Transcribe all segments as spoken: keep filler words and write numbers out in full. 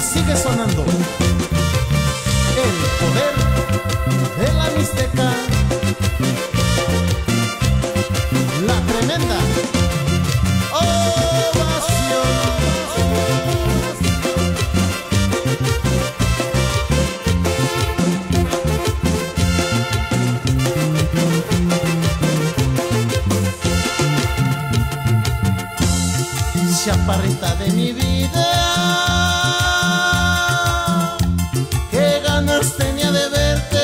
sigue sonando el poder de la Mixteca, la tremenda ovación. Chaparrita de mi vida, qué ganas tenía de verte,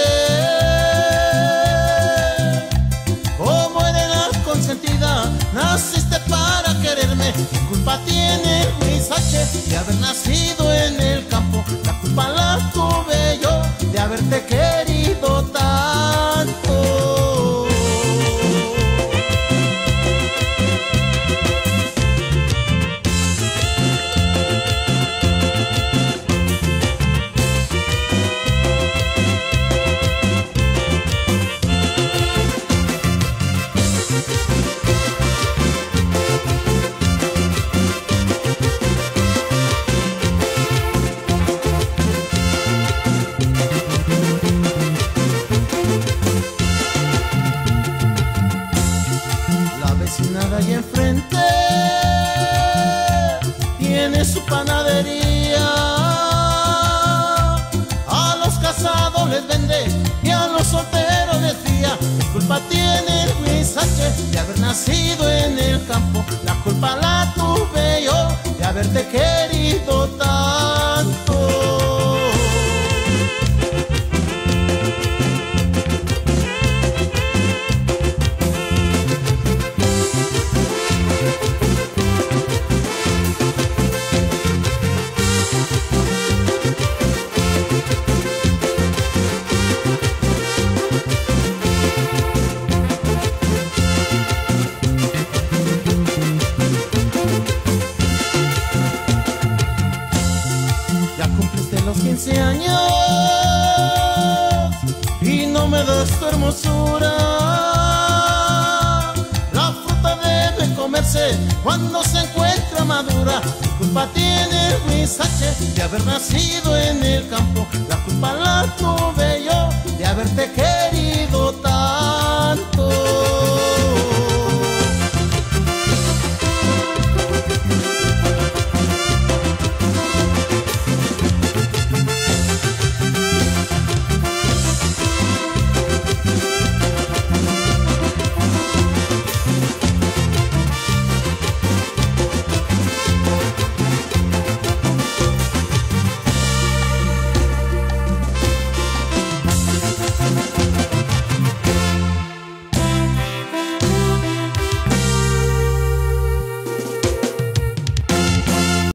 como eres la consentida, naciste para quererme. ¿Qué culpa tiene Luis H de haber nacido en el campo? La culpa la tuve yo de haberte querido tanto. Nada ahí enfrente tiene su panadería, a los casados les vende y a los solteros les fía. ¿Qué culpa tiene Luis H de haber nacido en el campo? La culpa la tuve yo de haberte querido tanto. Los quince años y no me das tu hermosura. La fruta debe comerse cuando se encuentra madura. ¿Qué culpa tiene Luis H de haber nacido en el campo? La culpa la tuve yo de haberte querido tanto.